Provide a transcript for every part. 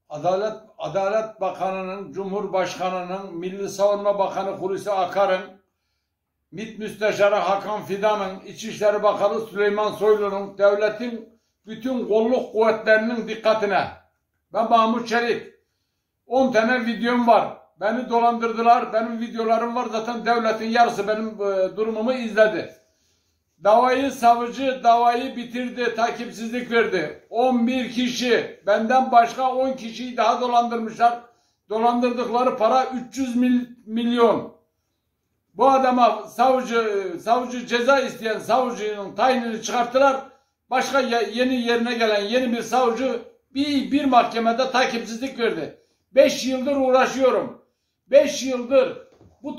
Adalet Bakanı'nın, Cumhurbaşkanı'nın, Milli Savunma Bakanı Hulusi Akar'ın, MİT Müsteşarı Hakan Fidan'ın, İçişleri Bakanı Süleyman Soylu'nun, devletin bütün kolluk kuvvetlerinin dikkatine. Ben Mahmut Çelik. 10 tane videom var. Beni dolandırdılar. Benim videolarım var. Zaten devletin yarısı benim durumumu izledi. Savcı davayı bitirdi. Takipsizlik verdi. 11 kişi. Benden başka 10 kişiyi daha dolandırmışlar. Dolandırdıkları para 300 milyon. Bu adama savcı ceza isteyen savcının tayinini çıkarttılar. Başka yerine gelen yeni bir savcı bir mahkemede takipsizlik verdi. 5 yıldır uğraşıyorum. 5 yıldır bu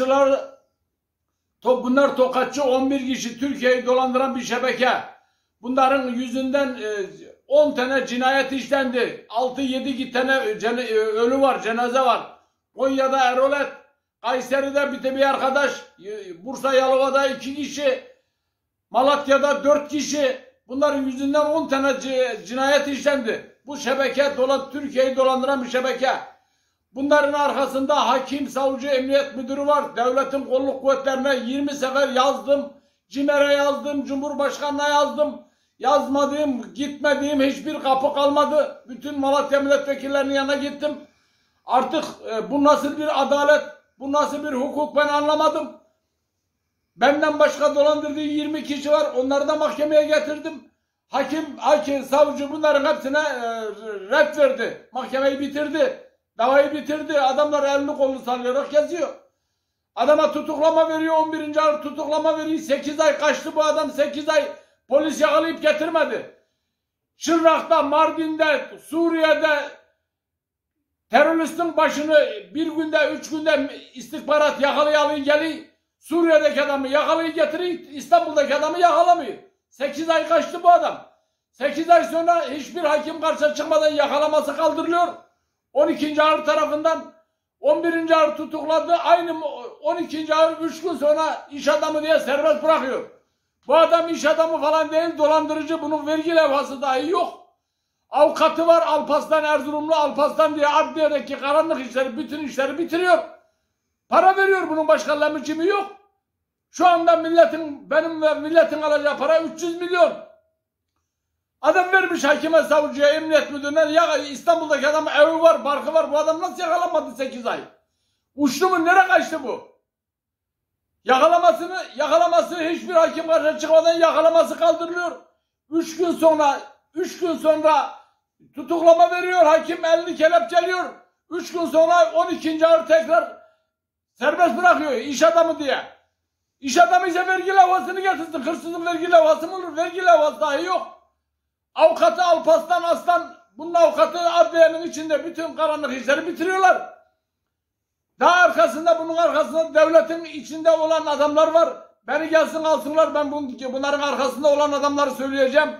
bunlar tokatçı 11 kişi, Türkiye'yi dolandıran bir şebeke. Bunların yüzünden 10 tane cinayet işlendi. 6-7 tane ölü var, cenaze var. Konya'da Erolet, Kayseri'de bir arkadaş, Bursa Yalova'da 2 kişi, Malatya'da 4 kişi. Bunların yüzünden 10 tane cinayet işlendi. Bu şebeke Türkiye'yi dolandıran bir şebeke. Bunların arkasında hakim, savcı, emniyet müdürü var. Devletin kolluk kuvvetlerine 20 sefer yazdım. CİMER'e yazdım, Cumhurbaşkanı'na yazdım. Yazmadığım, gitmediğim hiçbir kapı kalmadı. Bütün Malatya milletvekillerinin yanına gittim. Artık bu nasıl bir adalet, bu nasıl bir hukuk ben anlamadım. Benden başka dolandırdığı 20 kişi var. Onları da mahkemeye getirdim. Hakim, savcı bunların hepsine ret verdi. Mahkemeyi bitirdi. Davayı bitirdi. Adamlar elini kolunu sallayarak geziyor. Adama tutuklama veriyor. 11. ağır tutuklama veriyor. 8 ay kaçtı bu adam. 8 ay polis yakalayıp getirmedi. Şırnak'ta, Mardin'de, Suriye'de teröristin başını bir günde, 3 günde istihbarat yakalayalım geliyor. Suriye'deki adamı yakalayıp getiriyor. İstanbul'daki adamı yakalamıyor. 8 ay kaçtı bu adam. 8 ay sonra hiçbir hakim karşısına çıkmadan yakalaması kaldırılıyor. 12. ağır tarafından 11. ağır tutukladı. Aynı 12. ağır 3 gün sonra iş adamı diye serbest bırakıyor. Bu adam iş adamı falan değil, dolandırıcı. Bunun vergi levhası dahi yok. Avukatı var, Alparslan, Erzurumlu Alparslan diye adliyedeki karanlık işleri, bütün işleri bitiriyor. Para veriyor, bunun başka lemicimi yok. Şu anda benim ve milletin alacağı para 300 milyon. Adam vermiş hakime, savcıya, emniyet müdürüne. Ya İstanbul'daki adamın evi var, barkı var. Bu adam nasıl yakalanmadı 8 ay? Uçtu mu? Nereye kaçtı bu? Yakalaması hiçbir hakim karşısına çıkmadan yakalaması kaldırılıyor. 3 gün sonra tutuklama veriyor. Hakim elini kelepçeliyor. 3 gün sonra 12. ağır tekrar serbest bırakıyor. İş adamı diye. İş adamı ise vergi levhasını getirsin. Hırsızın vergi levhası mı olur? Vergi levhası dahi yok. Avukatı Alparslan Aslan, bunun avukatı adliyenin içinde bütün karanlık işleri bitiriyorlar. Daha bunun arkasında devletin içinde olan adamlar var. Beni gelsin alsınlar, ben bunların arkasında olan adamları söyleyeceğim.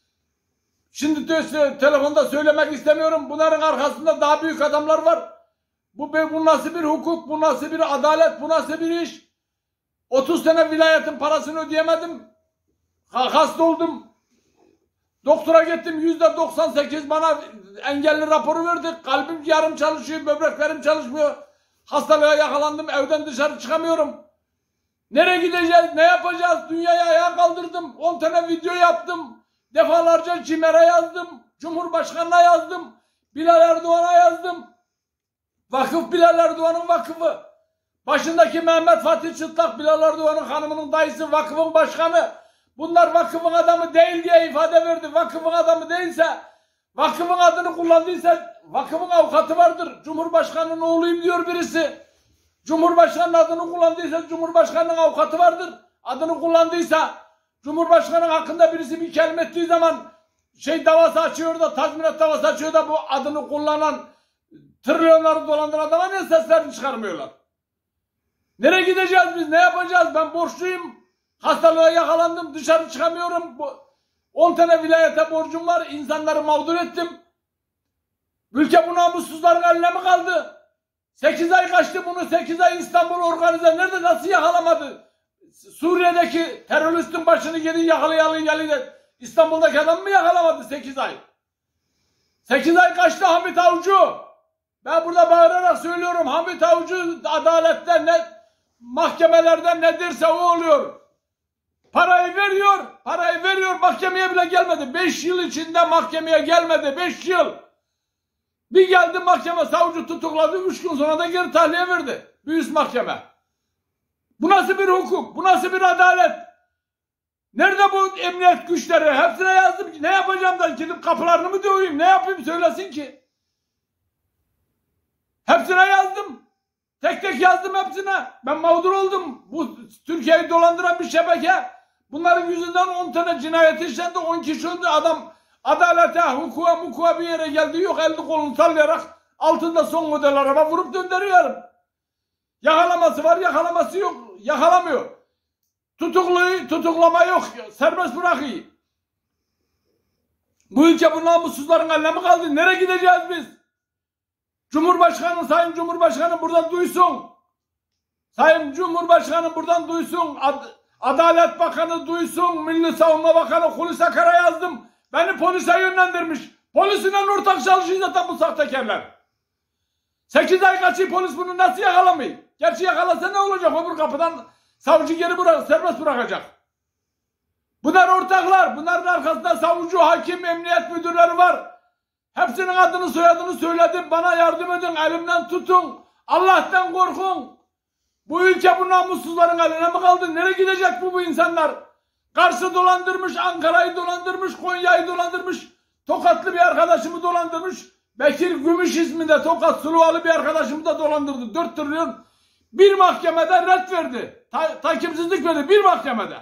Şimdi telefonda söylemek istemiyorum. Bunların arkasında daha büyük adamlar var. Bu nasıl bir hukuk, bu nasıl bir adalet, bu nasıl bir iş? 30 sene vilayetin parasını ödeyemedim. Hasta oldum. Doktora gittim, %98 bana engelli raporu verdi. Kalbim yarım çalışıyor, böbreklerim çalışmıyor. Hastalığa yakalandım, evden dışarı çıkamıyorum. Nereye gideceğiz, ne yapacağız? Dünyayı ayağa kaldırdım. 10 tane video yaptım. Defalarca CİMER'e yazdım. Cumhurbaşkanı'na yazdım. Bilal Erdoğan'a yazdım. Vakıf Bilal Erdoğan'ın vakıfı. Başındaki Mehmet Fatih Çıtlak, Bilal Erdoğan'ın hanımının dayısı, vakıfın başkanı. Bunlar vakıfın adamı değil diye ifade verdi. Vakıfın adamı değilse, vakıfın adını kullandıysa, vakıfın avukatı vardır. Cumhurbaşkanının oğluyum diyor birisi. Cumhurbaşkanının adını kullandıysa, Cumhurbaşkanının avukatı vardır. Adını kullandıysa, Cumhurbaşkanının hakkında birisi bir kelime ettiği zaman davası açıyor da, tazminat davası açıyor da bu adını kullanan, trilyonları dolandıran adama ne seslerini çıkarmıyorlar? Nereye gideceğiz biz? Ne yapacağız? Ben borçluyum. Hastalığa yakalandım. Dışarı çıkamıyorum. 10 tane vilayete borcum var. İnsanları mağdur ettim. Ülke bu namussuzların eline mi kaldı? 8 ay kaçtı bunu. 8 ay İstanbul organize. Nerede, nasıl yakalamadı? Suriye'deki teröristin başını geri yakalayalım. İstanbul'daki adam mı yakalamadı 8 ay? 8 ay kaçtı Hamit Avcı. Ben burada bağırarak söylüyorum. Hamit Avcı adaletten ne, mahkemelerden ne derse o oluyor. Parayı veriyor, mahkemeye bile gelmedi. 5 yıl içinde mahkemeye gelmedi, 5 yıl. Bir geldi mahkeme, savcı tutukladı, 3 gün sonra da geri tahliye verdi. Bir üst mahkeme. Bu nasıl bir hukuk, bu nasıl bir adalet? Nerede bu emniyet güçleri? Hepsine yazdım. Ne yapacağım da gidip kapılarını mı döveyim? Ne yapayım söylesin ki? Hepsine yazdım. Tek tek yazdım hepsine. Ben mağdur oldum. Bu Türkiye'yi dolandıran bir şebeke. Bunların yüzünden 10 tane cinayet işlendi. 10 kişi öldü. Adam adalete, hukuka bir yere geldi. Yok, elini kolunu sallayarak altında son model araba vurup döndürüyorum. Yakalaması var, yakalaması yok. Yakalamıyor. Tutuklama yok. Serbest bırakıyor. Bu ülke bu namussuzların eline mi kaldı? Nereye gideceğiz biz? Sayın Cumhurbaşkanı buradan duysun. Sayın Cumhurbaşkanı buradan duysun. Adalet Bakanı duysun. Milli Savunma Bakanı Hulusi Akar'a yazdım. Beni polise yönlendirmiş. Polisiyle ortak çalışıyor zaten bu sahtekarlar. 8 ay kaçıyor, polis bunu nasıl yakalamıyor? Gerçi yakalasa ne olacak? Öbür kapıdan savcı serbest bırakacak. Bunlar ortaklar. Bunların arkasında savcı, hakim, emniyet müdürleri var. Hepsinin adını soyadını söyledim. Bana yardım edin. Elimden tutun. Allah'tan korkun. Bu ülke bu namussuzların eline mi kaldı? Nereye gidecek bu insanlar? Kars'ı dolandırmış, Ankara'yı dolandırmış, Konya'yı dolandırmış. Tokatlı bir arkadaşımı dolandırmış. Bekir Gümüş isminde Tokat Suluvalı bir arkadaşımı da dolandırdı. 4 trilyon bir mahkemede ret verdi. Takipsizlik verdi bir mahkemede.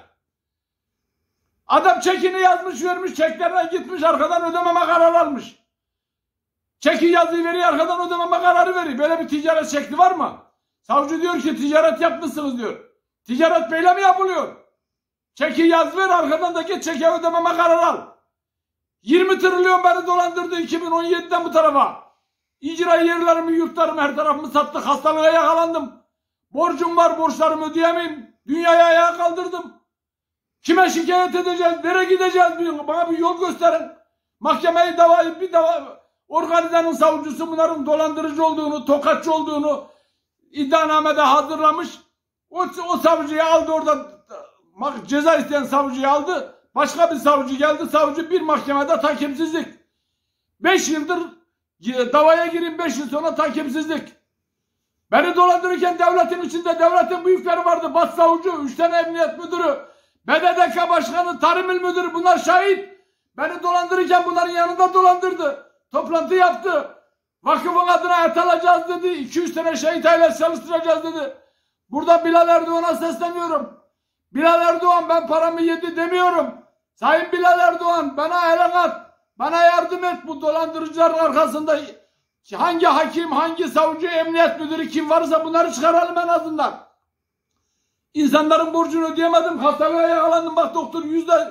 Adam çekini yazmış vermiş, çeklerine gitmiş arkadan ödememe kararı almış. Çeki yazıyı veriyor, arkadan ödememe kararı veriyor. Böyle bir ticaret şekli var mı? Savcı diyor ki ticaret yapmışsınız diyor. Ticaret böyle mi yapılıyor? Çeki yaz ver, arkadan da git çeki ödememe kararı al. 20 trilyon beni dolandırdı 2017'den bu tarafa. İcra yerlerimi, yurtlarımı, her tarafımı sattık. Hastalığa yakalandım. Borcum var, borçlarımı ödeyemeyim. Dünyayı ayağa kaldırdım. Kime şikayet edeceğiz? Nereye gideceğiz? Bana bir yol gösterin. Mahkemeyi organizenin savcısı bunların dolandırıcı olduğunu, tokatçı olduğunu iddianamede hazırlamış. O savcıyı aldı orada, ceza isteyen savcıyı aldı. Başka bir savcı geldi. Savcı bir mahkemede takipsizlik. 5 yıldır davaya gireyim, 5 yıl sonra takipsizlik. Beni dolandırırken devletin içinde devletin büyükleri vardı. Başsavcı, 3 tane emniyet müdürü, BDDK başkanı, tarım il müdürü, bunlar şahit. Beni dolandırırken bunların yanında dolandırdı. Toplantı yaptı. Vakıfın adına et alacağız dedi. 200 tane şehit ailesi çalıştıracağız dedi. Burada Bilal Erdoğan'a sesleniyorum. Bilal Erdoğan ben paramı yedi demiyorum. Sayın Bilal Erdoğan bana elin at. Bana yardım et, bu dolandırıcıların arkasında hangi hakim, hangi savcı, emniyet müdürü kim varsa bunları çıkaralım en azından. İnsanların borcunu ödeyemedim. Hastalığa yakalandım. Bak doktor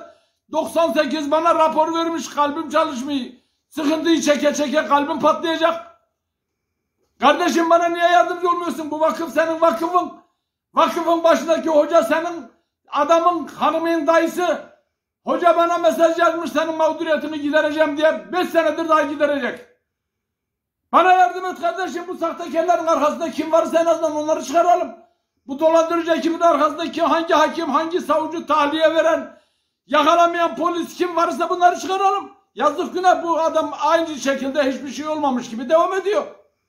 %98 bana rapor vermiş. Kalbim çalışmıyor. Sıkıntıyı çeke çeke kalbim patlayacak. Kardeşim bana niye yardımcı olmuyorsun? Bu vakıf senin vakıfın. Vakıfın başındaki hoca senin adamın, hanımın dayısı. Hoca bana mesaj yazmış, senin mağduriyetini gidereceğim diye. 5 senedir daha giderecek. Bana yardım et kardeşim. Bu sahtekarların arkasında kim varsa en azından onları çıkaralım. Bu dolandırıcı ekibin arkasında hangi hakim, hangi savcı, tahliye veren, yakalamayan polis kim varsa bunları çıkaralım. Yazık günah, bu adam aynı şekilde hiçbir şey olmamış gibi devam ediyor.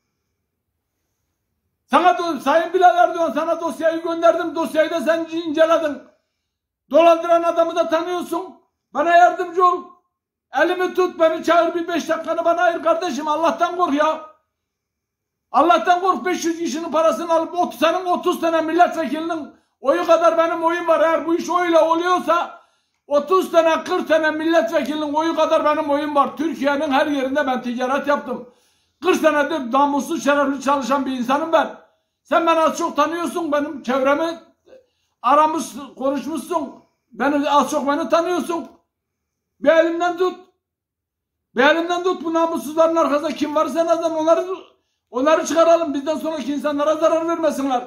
Sayın Bilal Erdoğan, sana dosyayı gönderdim. Dosyayı da sen inceledin. Dolandıran adamı da tanıyorsun. Bana yardımcı ol. Elimi tut, beni çağır, bir 5 dakikanı bana ayır kardeşim. Allah'tan kork ya. Allah'tan kork. 500 kişinin parasını alıp senin 30 tane milletvekilinin oyu kadar benim oyum var. Eğer bu iş öyle oluyorsa 30 tane 40 tane milletvekilinin oyu kadar benim oyum var. Türkiye'nin her yerinde ben ticaret yaptım. 40 senedir namussuz, şerefli çalışan bir insanım ben. Sen beni az çok tanıyorsun, benim çevremi aramış, konuşmuşsun. Beni az çok tanıyorsun. Bir elimden tut. Bir elimden tut, bu namussuzların arkasında kim varsa en azından onları çıkaralım. Bizden sonraki insanlara zarar vermesinler.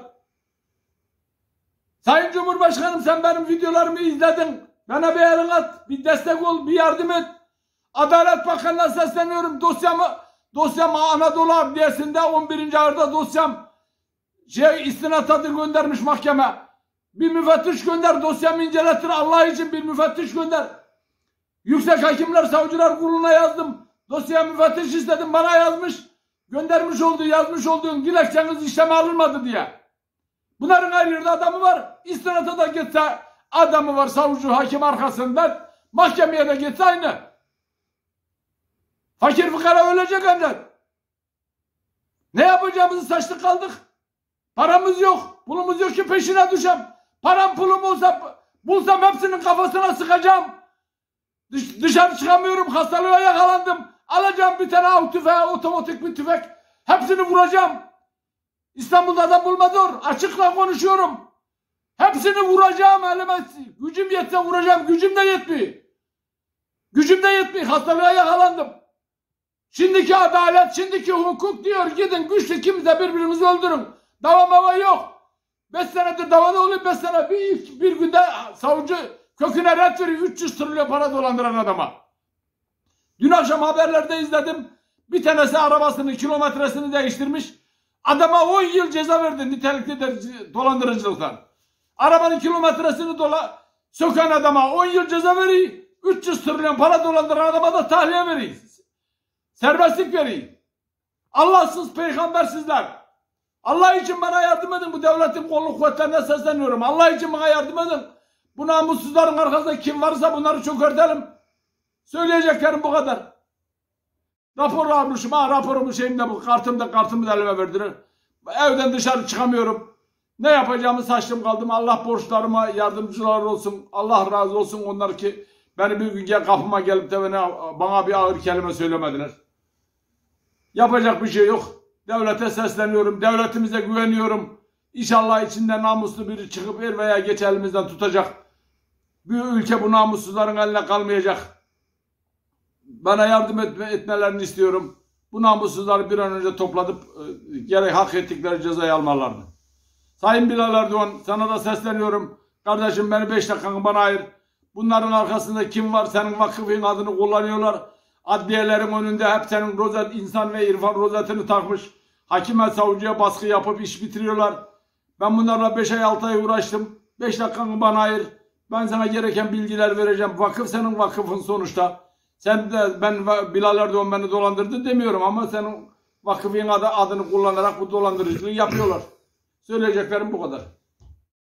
Sayın Cumhurbaşkanım, sen benim videolarımı izledin. Bana bir elin at, bir destek ol, bir yardım et. Adalet Bakanı'na sesleniyorum. Dosyamı Anadolu Adliyesi'nde 11. ağırda dosyam istinat adı göndermiş mahkeme. Bir müfettiş gönder, dosyamı inceletir. Allah için bir müfettiş gönder. Yüksek Hakimler Savcılar Kurulu'na yazdım. Dosyaya müfettiş istedim, bana yazmış. Yazmış olduğun dilekçeniz işleme alınmadı diye. Bunların her yerde adamı var. İstinata da gitse adamı var, savcı, hakim arkasından. Mahkemeye de gitse aynı. Fakir fukara ölecek ancak. Ne yapacağımızı şaştık kaldık. Paramız yok. Pulumuz yok ki peşine düşem. Param pulum olsa bulsam hepsinin kafasına sıkacağım. Dışarı çıkamıyorum. Hastalığa yakalandım. Alacağım bir tane av tüfeği, otomatik bir tüfek. Hepsini vuracağım. İstanbul'da adam bulmadır. Açıkla konuşuyorum. Hepsini vuracağım elime. Gücüm yetse vuracağım. Gücüm de yetmiyor. Hastalığa yakalandım. Şimdiki adalet, şimdiki hukuk diyor. Gidin güçlü kimse birbirimizi öldürün. Dava mava yok. 5 senedir davada oluyor. 5 sene bir günde savcı köküne red veriyor. 300 trilyon para dolandıran adama. Dün akşam haberlerde izledim. Bir tanesi arabasının kilometresini değiştirmiş. Adama 10 yıl ceza verdi nitelikli dolandırıcılıktan. Arabanın kilometresini söken adama 10 yıl ceza veriyor. 300 trilyon para dolandıran adama da tahliye veriyor. Serbestlik veriyor. Allahsız, peygambersizler. Allah için bana yardım edin. Bu devletin kolluk kuvvetlerine sesleniyorum. Allah için bana yardım edin. Bu namussuzların arkasında kim varsa bunları çökertelim. Söyleyeceklerim bu kadar. Rapor almışım. Raporumu şeyimde bu. Kartımı da elime verdiler. Evden dışarı çıkamıyorum. Ne yapacağımı şaştım kaldım. Allah borçlarıma yardımcılar olsun. Allah razı olsun onlar ki beni bir gün kapıma gelip de bana bir ağır kelime söylemediler. Yapacak bir şey yok. Devlete sesleniyorum. Devletimize güveniyorum. İnşallah içinde namuslu biri çıkıp er veya geç elimizden tutacak. Bir ülke bu namussuzların eline kalmayacak. Bana yardım etmelerini istiyorum. Bu namussuzları bir an önce toplatıp gerek hak ettikleri cezayı almalarını. Sayın Bilal Erdoğan, sana da sesleniyorum. Kardeşim beni 5 dakikanı bana ayır. Bunların arkasında kim var? Senin vakıfın adını kullanıyorlar. Adliyelerin önünde hep senin insan ve irfan rozetini takmış. Hakime, savcıya baskı yapıp iş bitiriyorlar. Ben bunlarla 5 ay 6 ay uğraştım. 5 dakikanı bana ayır. Ben sana gereken bilgiler vereceğim. Vakıf senin vakıfın sonuçta. Sen de Bilal Erdoğan beni dolandırdı demiyorum ama senin vakıfın adını kullanarak bu dolandırıcılığı yapıyorlar. Söyleyeceklerim bu kadar.